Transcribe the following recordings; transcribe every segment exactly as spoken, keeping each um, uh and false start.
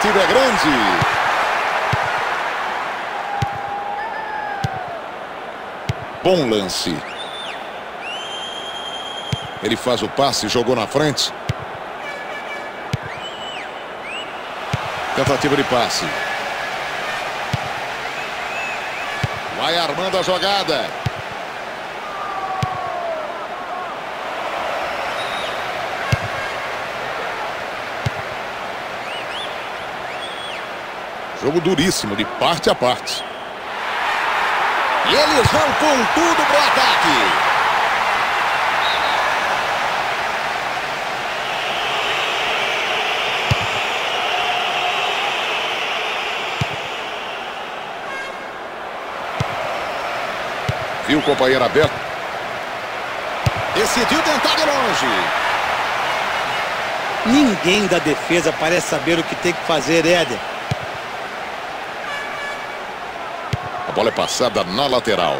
expectativa é grande. Bom lance. Ele faz o passe, jogou na frente. Tentativa de passe. Vai armando a jogada. Jogo duríssimo, de parte a parte. E eles vão com tudo pro ataque. Viu o companheiro aberto. Decidiu tentar de longe. Ninguém da defesa parece saber o que tem que fazer, Éder. A bola é passada na lateral.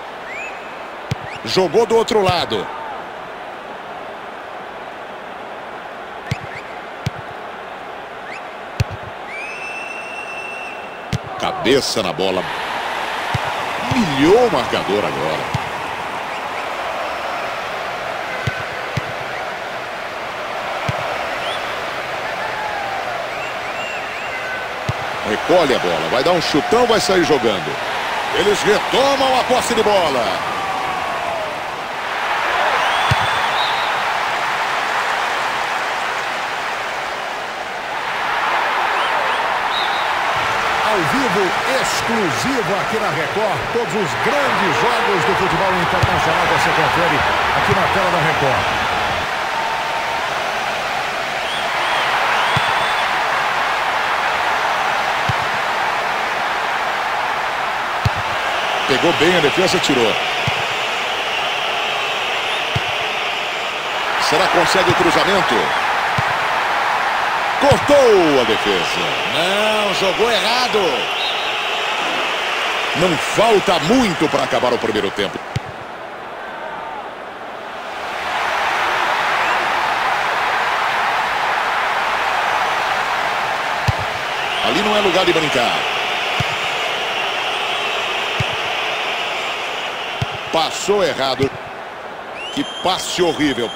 Jogou do outro lado. Cabeça na bola. Humilhou o marcador agora. Recolhe a bola. Vai dar um chutão, vai sair jogando. Eles retomam a posse de bola. Ao vivo, exclusivo aqui na Record. Todos os grandes jogos do futebol internacional você confere aqui na tela da Record. Pegou bem a defesa, tirou. Será que consegue o cruzamento? Cortou a defesa. Não, jogou errado. Não falta muito para acabar o primeiro tempo. Ali não é lugar de brincar. Passou errado. Que passe horrível.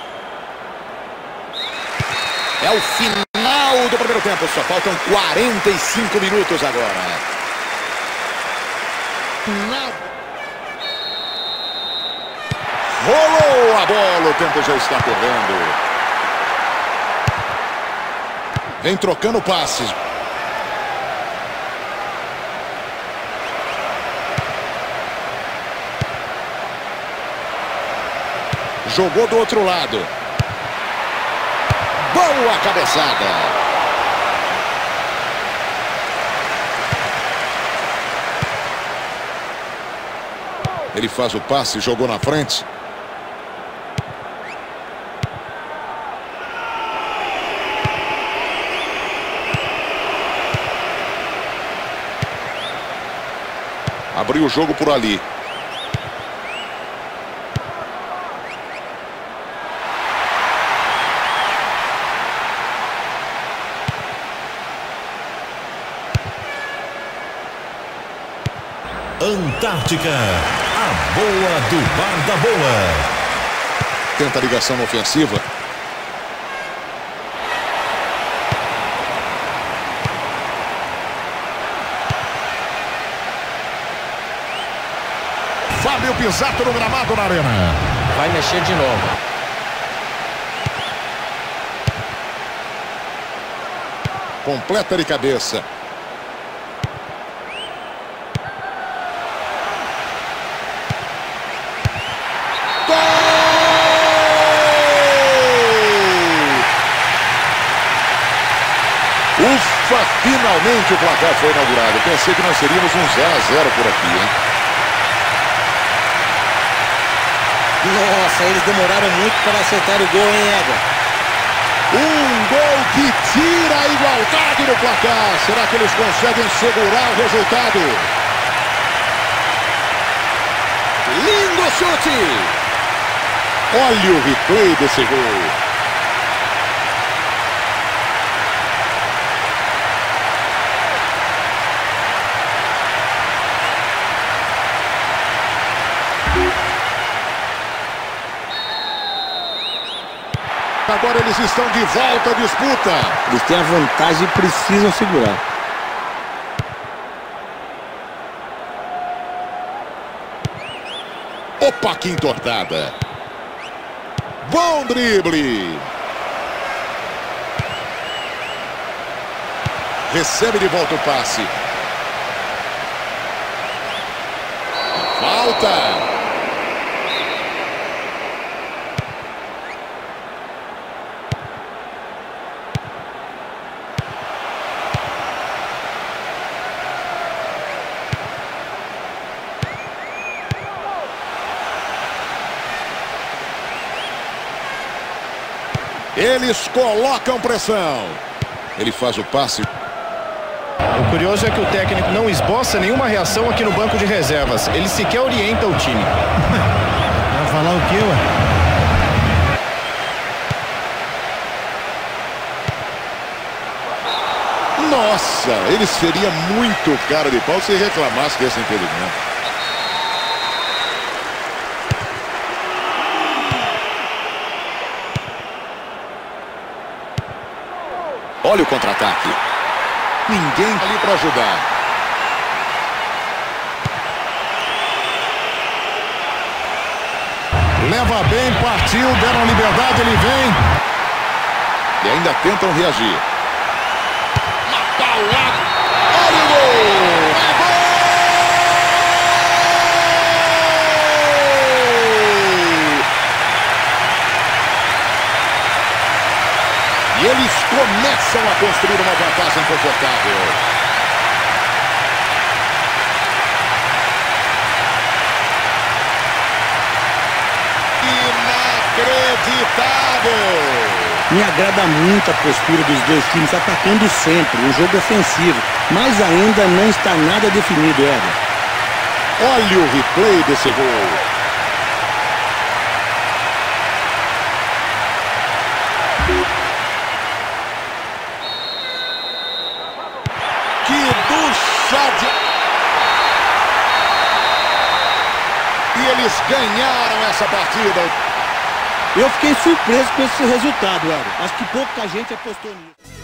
É o final do primeiro tempo. Só faltam quarenta e cinco minutos agora. Não. Rolou a bola. O tempo já está correndo. Vem trocando passes. Jogou do outro lado. Boa cabeçada. Ele faz o passe, jogou na frente. Abriu o jogo por ali. Antártica, a boa do Bar da Boa. Tenta a ligação ofensiva. Fábio Pisato no gramado na arena. Vai mexer de novo. Completa de cabeça. Ufa, finalmente o placar foi inaugurado. Pensei que nós seríamos um zero a zero por aqui, hein? Nossa, eles demoraram muito para acertar o gol, hein, Éder? Um gol que tira a igualdade no placar. Será que eles conseguem segurar o resultado? Lindo chute! Olha o replay desse gol. Agora eles estão de volta à disputa. Eles têm a vantagem e precisam segurar. Opa, que entortada. Bom drible. Recebe de volta o passe. Falta. Eles colocam pressão. Ele faz o passe. O curioso é que o técnico não esboça nenhuma reação aqui no banco de reservas. Ele sequer orienta o time. Vai falar o quê, ué? Nossa, ele seria muito cara de pau se reclamasse desse impedimento. Olha o contra-ataque. Ninguém ali para ajudar. Leva bem, partiu, deram liberdade, ele vem. E ainda tentam reagir. Uma paulada. Olha o gol! É gol! E eles começam a construir uma vantagem confortável. Inacreditável! Me agrada muito a postura dos dois times atacando sempre, um jogo ofensivo. Mas ainda não está nada definido, Éder. Olha o replay desse gol. Que ducha de... E eles ganharam essa partida. Eu fiquei surpreso com esse resultado, Éder. Acho que pouca gente apostou nisso.